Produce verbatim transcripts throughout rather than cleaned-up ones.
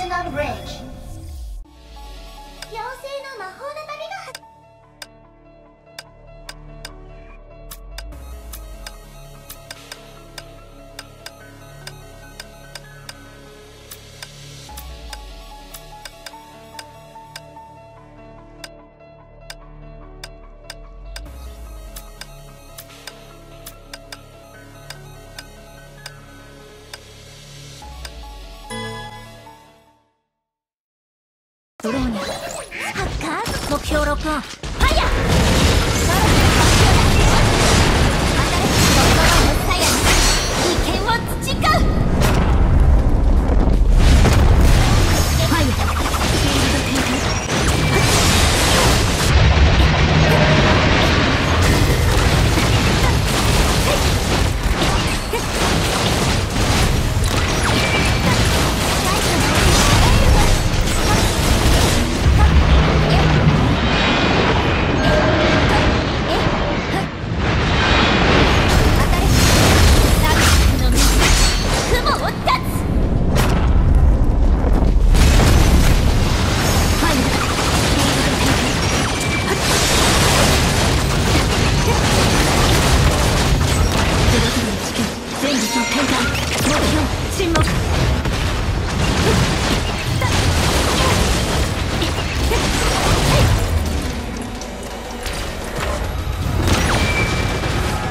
Platinum Bridge。 妖精の魔法の旅が始ドローニャハッカー目標ロックオンファイヤー新しいドットワンの鞘に利権を培うファイヤーフィールド展開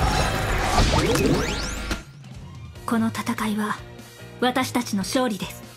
この戦いは私たちの勝利です。